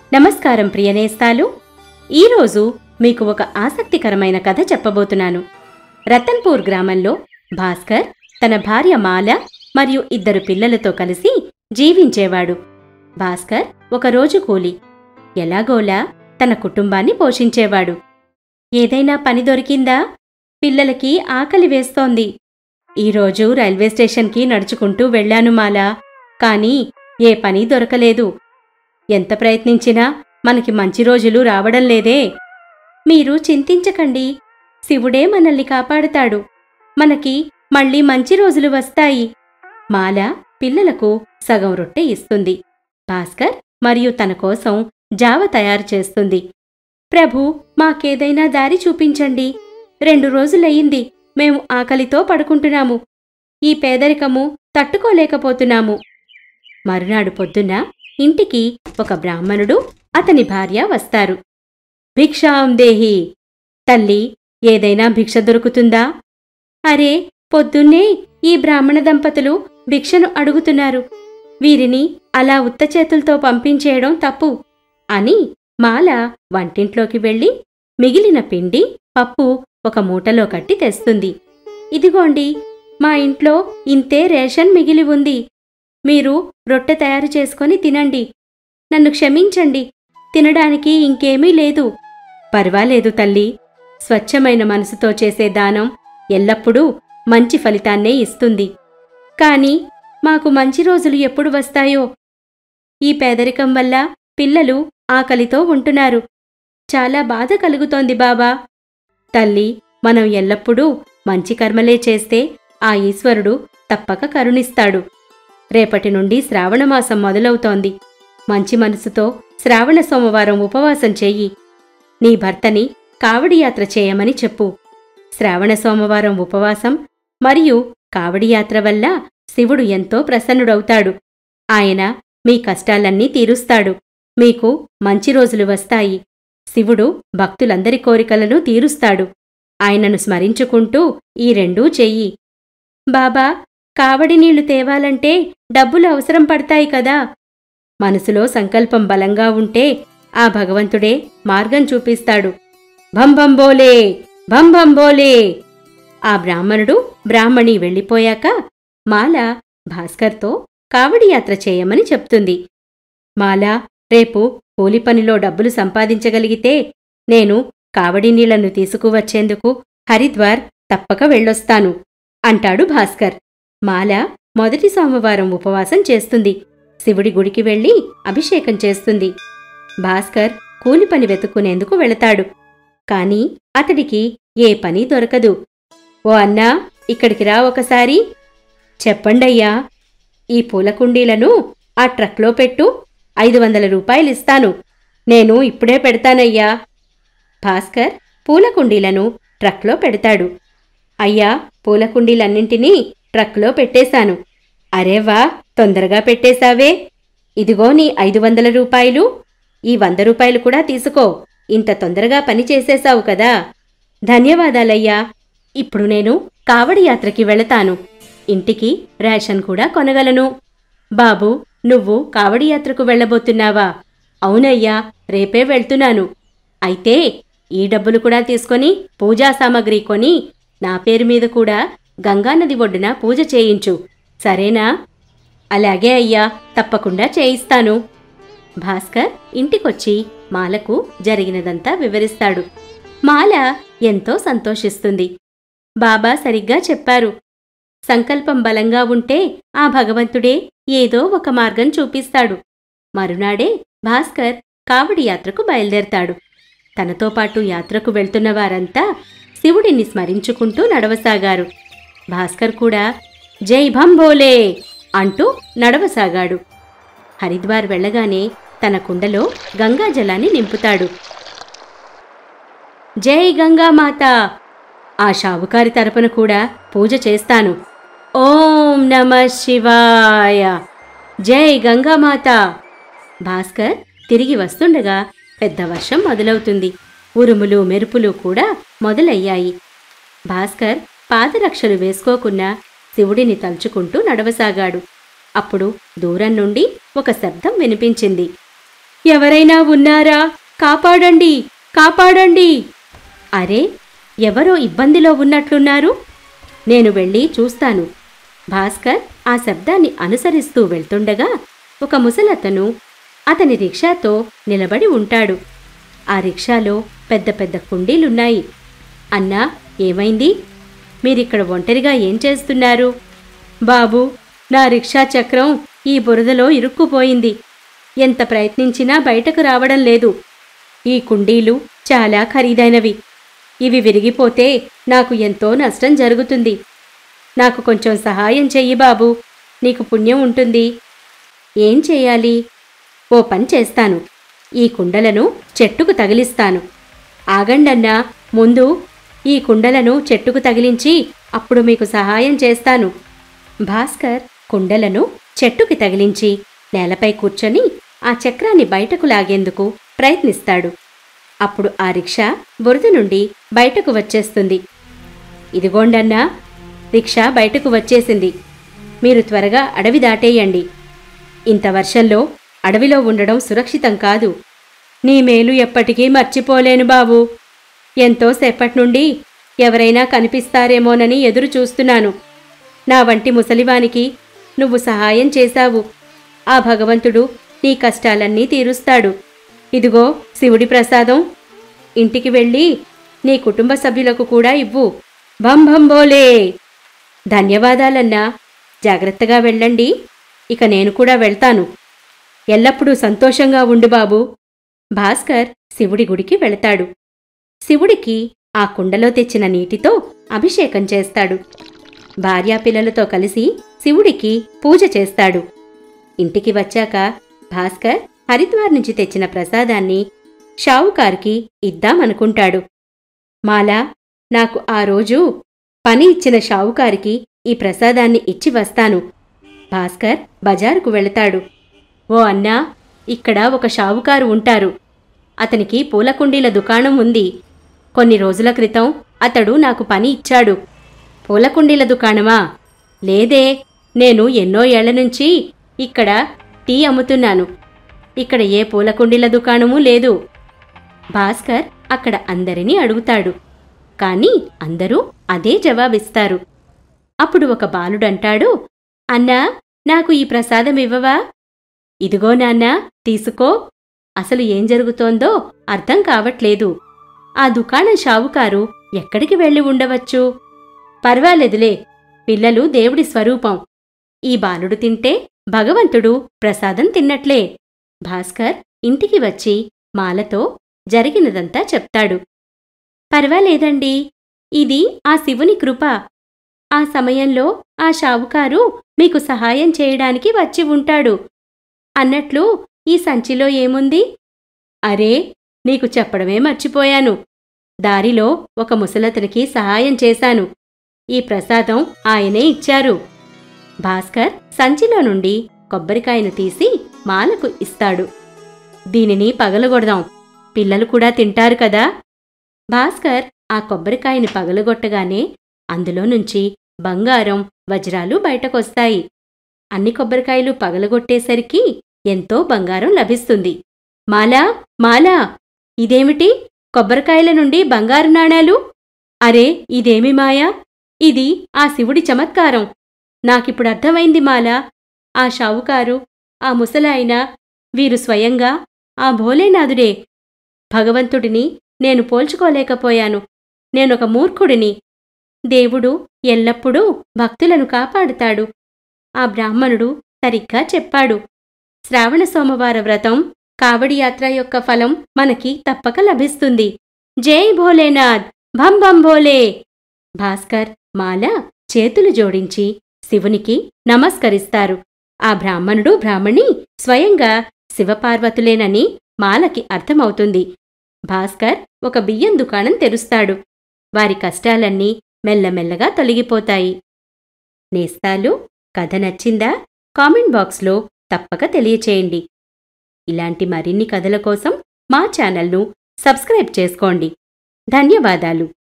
నమస్కారం ప్రియనేస్తాలు. ఈరోజు మీకు ఒక ఆసక్తికరమైన కథ చెప్పబోతున్నాను. రతన్పూర్ గ్రామంలో భాస్కర్ తన భార్య మాల మరియు 2 పిల్లలతో కలిసి జీవించేవాడు. భాస్కర్ ఒకరోజు కూలి. ఎలాగోలా తన కుటుంబాన్ని పోషించేవాడు. ఏదైనా పని దొరికిందా? పిల్లలకి ఆకలి వేస్తోంది. ఈరోజు రైల్వే స్టేషన్కి నడుచుకుంటూ వెళ్లాను మాలా, కానీ ఏ పని దొరకలేదు. ఎంత ప్రయత్నించినా మనకి మంచి రోజులు రావడం లేదే. మీరు చింతించకండి, శివుడే మనల్ని కాపాడుతాడు. మనకి మళ్ళీ మంచి రోజులు వస్తాయి. మాల పిల్లలకు సగం రొట్టె ఇస్తుంది. భాస్కర్ మరియు తన కోసం జావ తయారు చేస్తుంది. ప్రభూ, మాకేదైనా దారి చూపించండి. 2 రోజులయ్యింది మేము ఆకలితో పడుకుంటున్నాము. ఈ పేదరికము తట్టుకోలేకపోతున్నాము. మరునాడు పొద్దున్న ఇంటికి ఒక బ్రాహ్మణుడు, అతని భార్య వస్తారు. భిక్షాం దేహి. తల్లి, ఏదైనా భిక్ష దొరుకుతుందా? అరే, పొద్దున్నే ఈ బ్రాహ్మణ దంపతులు భిక్షను అడుగుతున్నారు. వీరిని అలా ఉత్త చేతులతో పంపించేయడం తప్పు అని మాల వంటింట్లోకి వెళ్లి మిగిలిన పిండి, పప్పు ఒక మూటలో కట్టి తెస్తుంది. ఇదిగోండి, మా ఇంట్లో ఇంతే రేషన్ మిగిలి ఉంది. మీరు రొట్టె తయారు చేసుకొని తినండి. నన్ను క్షమించండి, తినడానికి ఇంకేమీ లేదు. పర్వాలేదు తల్లి, స్వచ్ఛమైన మనసుతో చేసే దానం ఎల్లప్పుడూ మంచి ఫలితాన్నే ఇస్తుంది. కాని మాకు మంచి రోజులు ఎప్పుడు వస్తాయో? ఈ పేదరికం వల్ల పిల్లలు ఆకలితో ఉంటున్నారు. చాలా బాధ కలుగుతోంది బాబా. తల్లి, మనం ఎల్లప్పుడూ మంచి కర్మలే చేస్తే ఆ ఈశ్వరుడు తప్పక కరుణిస్తాడు. రేపటి నుండి శ్రావణమాసం మొదలవుతోంది. మంచి మనసుతో శ్రావణ సోమవారం ఉపవాసం చెయ్యి. నీ భర్తని కావడియాత్ర చేయమని చెప్పు. శ్రావణ సోమవారం ఉపవాసం మరియు కావడియాత్ర వల్ల శివుడు ఎంతో ప్రసన్నుడవుతాడు. ఆయన మీ కష్టాలన్నీ తీరుస్తాడు. మీకు మంచి రోజులు వస్తాయి. శివుడు భక్తులందరి కోరికలను తీరుస్తాడు. ఆయనను స్మరించుకుంటూ ఈ 2 చెయ్యి. బాబా, కావడి నీళ్లు తేవాలంటే డబ్బులు అవసరం పడతాయి కదా. మనసులో సంకల్పం బలంగా ఉంటే ఆ భగవంతుడే మార్గం చూపిస్తాడు. భంభంబోలే, భంభంబోలే. ఆ బ్రాహ్మణుడు బ్రాహ్మణి వెళ్ళిపోయాక మాల భాస్కర్తో కావడియాత్ర చేయమని చెప్తుంది. మాల, రేపు కూలి పనిలో డబ్బులు సంపాదించగలిగితే నేను కావడి నీళ్లను తీసుకువచ్చేందుకు హరిద్వార్ తప్పక వెళ్ళొస్తాను అంటాడు భాస్కర్. మాల మొదటి సోమవారం ఉపవాసం చేస్తుంది. శివుడి గుడికి వెళ్లి అభిషేకం చేస్తుంది. భాస్కర్ కూలి పని వెతుక్కునేందుకు వెళతాడు. కాని అతడికి ఏ పని దొరకదు. ఓ అన్నా, ఇక్కడికి రా ఒకసారి. చెప్పండయ్యా. ఈ పూల కుండీలను ఆ ట్రక్లో పెట్టు. 500 రూపాయలిస్తాను. నేను ఇప్పుడే పెడతానయ్యా. భాస్కర్ పూల కుండీలను ట్రక్లో పెడతాడు. అయ్యా, పూల కుండీలన్నింటినీ ట్రక్లో పెట్టేశాను. అరేవా, తొందరగా పెట్టేశావే. ఇదిగో నీ 500 రూపాయలు. ఈ 100 రూపాయలు కూడా తీసుకో. ఇంత తొందరగా పని చేసేశావు కదా. ధన్యవాదాలయ్యా. ఇప్పుడు నేను కావడి యాత్రకి వెళతాను. ఇంటికి రేషన్ కూడా కొనగలను. బాబూ, నువ్వు కావడి యాత్రకు వెళ్లబోతున్నావా? అవునయ్యా, రేపే వెళ్తున్నాను. అయితే ఈ డబ్బులు కూడా తీసుకొని పూజా సామగ్రి కొని నా పేరు మీద కూడా గంగానది ఒడ్డున పూజ చేయించు, సరేనా? అలాగే అయ్యా, తప్పకుండా చేయిస్తాను. భాస్కర్ ఇంటికొచ్చి మాలకు జరిగినదంతా వివరిస్తాడు. మాల ఎంతో సంతోషిస్తుంది. బాబా సరిగ్గా చెప్పారు. సంకల్పం బలంగా ఉంటే ఆ భగవంతుడే ఏదో ఒక మార్గం చూపిస్తాడు. మరునాడే భాస్కర్ కావడి యాత్రకు బయలుదేరతాడు. తనతో పాటు యాత్రకు వెళ్తున్న వారంతా శివుడిని స్మరించుకుంటూ నడవసాగారు. భాస్కర్ కూడా జై భంభోలే అంటూ నడవసాగాడు. హరిద్వార్ వెళ్లగానే తన కుండలో గంగాజలాన్ని నింపుతాడు. జై గంగామాత. ఆ షావుకారి తరపున కూడా పూజ చేస్తాను. ఓం నమః శివాయ. జై గంగామాత. భాస్కర్ తిరిగి వస్తుండగా పెద్ద వర్షం మొదలవుతుంది. ఉరుములు మెరుపులు కూడా మొదలయ్యాయి. భాస్కర్ పాదరక్షలు వేసుకోకున్నా శివుడిని తలుచుకుంటూ నడవసాగాడు. అప్పుడు దూరం నుండి ఒక శబ్దం వినిపించింది. ఎవరైనా ఉన్నారా? కాపాడండి, కాపాడండి! అరే, ఎవరో ఇబ్బందిలో ఉన్నట్లున్నారు. నేను వెళ్ళి చూస్తాను. భాస్కర్ ఆ శబ్దాన్ని అనుసరిస్తూ వెళ్తుండగా ఒక ముసలతను అతని రిక్షాతో నిలబడి ఉంటాడు. ఆ రిక్షాలో పెద్ద పెద్ద కుండీలున్నాయి. అన్నా, ఏమైంది? మీరిక్కడ ఒంటరిగా ఏం చేస్తున్నారు? బాబూ, నా రిక్షా చక్రం ఈ బురదలో ఇరుక్కుపోయింది. ఎంత ప్రయత్నించినా బయటకు రావడం లేదు. ఈ కుండీలు చాలా ఖరీదైనవి. ఇవి విరిగిపోతే నాకు ఎంతో నష్టం జరుగుతుంది. నాకు కొంచెం సహాయం చెయ్యి బాబూ, నీకు పుణ్యం ఉంటుంది. ఏం చెయ్యాలి? ఓ పని చేస్తాను. ఈ కుండలను చెట్టుకు తగిలిస్తాను. ఆగండన్నా, ముందు ఈ కుండలను చెట్టుకు తగిలించి అప్పుడు మీకు సహాయం చేస్తాను. భాస్కర్ కుండలను చెట్టుకి తగిలించి నేలపై కూర్చొని ఆ చక్రాన్ని బయటకు లాగేందుకు ప్రయత్నిస్తాడు. అప్పుడు ఆ రిక్షా బురద నుండి బయటకు వచ్చేస్తుంది. ఇదిగోండన్నా, రిక్షా బయటకు వచ్చేసింది. మీరు త్వరగా అడవి దాటేయండి. ఇంత వర్షంలో అడవిలో ఉండడం సురక్షితం కాదు. నీ మేలు ఎప్పటికీ మర్చిపోలేను బాబూ. ఎంతోసేపటి నుండి ఎవరైనా కనిపిస్తారేమోనని ఎదురు చూస్తున్నాను. నా వంటి ముసలివానికి నువ్వు సహాయం చేశావు. ఆ భగవంతుడు నీ కష్టాలన్నీ తీరుస్తాడు. ఇదిగో శివుడి ప్రసాదం. ఇంటికి వెళ్ళి నీ కుటుంబ సభ్యులకు కూడా ఇవ్వు. భంభంబోలే! ధన్యవాదాలన్నా. జాగ్రత్తగా వెళ్ళండి. ఇక నేను కూడా వెళ్తాను. ఎల్లప్పుడూ సంతోషంగా ఉండు బాబూ. భాస్కర్ శివుడి గుడికి వెళతాడు. శివుడికి ఆ కుండలో తెచ్చిన నీటితో అభిషేకం చేస్తాడు. భార్యాపిల్లలతో కలిసి శివుడికి పూజ చేస్తాడు. ఇంటికి వచ్చాక భాస్కర్ హరిద్వార్ నుంచి తెచ్చిన ప్రసాదాన్ని షావుకారుకి ఇద్దామనుకుంటాడు. మాలా, నాకు ఆ రోజు పని ఇచ్చిన షావుకారికి ఈ ప్రసాదాన్ని ఇచ్చి వస్తాను. భాస్కర్ బజారుకు వెళతాడు. ఓ అన్నా, ఇక్కడ ఒక షావుకారు ఉంటారు. అతనికి పూలకుండీల దుకాణం ఉంది. కొన్ని రోజుల క్రితం అతడు నాకు పని ఇచ్చాడు. పూలకుండీల దుకాణమా? లేదే, నేను ఎన్నో ఏళ్ల నుంచి ఇక్కడ టీ అమ్ముతున్నాను. ఇక్కడ ఏ పూలకుండీల దుకాణమూ లేదు. భాస్కర్ అక్కడ అందరినీ అడుగుతాడు. కాని అందరూ అదే జవాబిస్తారు. అప్పుడు ఒక బాలుడంటాడు, అన్నా, నాకు ఈ ప్రసాదం ఇవ్వవా? ఇదిగో నాన్నా, తీసుకో. అసలు ఏం జరుగుతోందో అర్థం కావట్లేదు. ఆ దుకాణం షావుకారు ఎక్కడికి వెళ్ళి ఉండవచ్చు? పర్వాలేదులే, పిల్లలు దేవుడి స్వరూపం. ఈ బాలుడు తింటే భగవంతుడు ప్రసాదం తిన్నట్లే. భాస్కర్ ఇంటికి వచ్చి మాలతో జరిగినదంతా చెప్తాడు. పర్వాలేదండి, ఇది ఆ శివుని కృప. ఆ సమయంలో ఆ షావుకారు మీకు సహాయం చేయడానికి వచ్చి ఉంటాడు. అన్నట్లు ఈ సంచిలో ఏముంది? అరే, నీకు చెప్పడమే మర్చిపోయాను. దారిలో ఒక ముసలతనికి సహాయం చేశాను. ఈ ప్రసాదం ఆయనే ఇచ్చారు. భాస్కర్ సంచిలో నుండి కొబ్బరికాయను తీసి మాలకు ఇస్తాడు. దీనిని పగలగొడదాం, పిల్లలు కూడా తింటారు కదా. భాస్కర్ ఆ కొబ్బరికాయని పగలగొట్టగానే అందులో నుంచి బంగారం, వజ్రాలు బయటకొస్తాయి. అన్ని కొబ్బరికాయలు పగలగొట్టేసరికి ఎంతో బంగారం లభిస్తుంది. మాలా, మాలా, ఇదేమిటి? కొబ్బరికాయల నుండి బంగారు నాణాలు? అరే, ఇదేమి మాయా? ఇది ఆ శివుడి చమత్కారం. నాకిప్పుడు అర్థమైంది మాలా. ఆ షావుకారు, ఆ ముసలాయన, వీరు స్వయంగా ఆ భోలేనాథుడే. భగవంతుడిని నేను పోల్చుకోలేకపోయాను. నేనొక మూర్ఖుడిని. దేవుడు ఎల్లప్పుడూ భక్తులను కాపాడుతాడు. ఆ బ్రాహ్మణుడు సరిగ్గా చెప్పాడు. శ్రావణ సోమవార వ్రతం, కావడి యాత్ర యొక్క ఫలం మనకి తప్పక లభిస్తుంది. జై భోలేనాథ్! భం భం భోలే! భాస్కర్, మాల చేతులు జోడించి శివునికి నమస్కరిస్తారు. ఆ బ్రాహ్మణుడు, బ్రాహ్మణి స్వయంగా శివపార్వతులేనని మాలకి అర్థమవుతుంది. భాస్కర్ ఒక బియ్యం దుకాణం తెరుస్తాడు. వారి కష్టాలన్నీ మెల్లమెల్లగా తొలగిపోతాయి. నేస్తాలు, కథ నచ్చిందా? కామెంట్ బాక్స్లో తప్పక తెలియచేయండి. ఇలాంటి మరిన్ని కథల కోసం మా ఛానల్ను సబ్స్క్రైబ్ చేసుకోండి. ధన్యవాదాలు.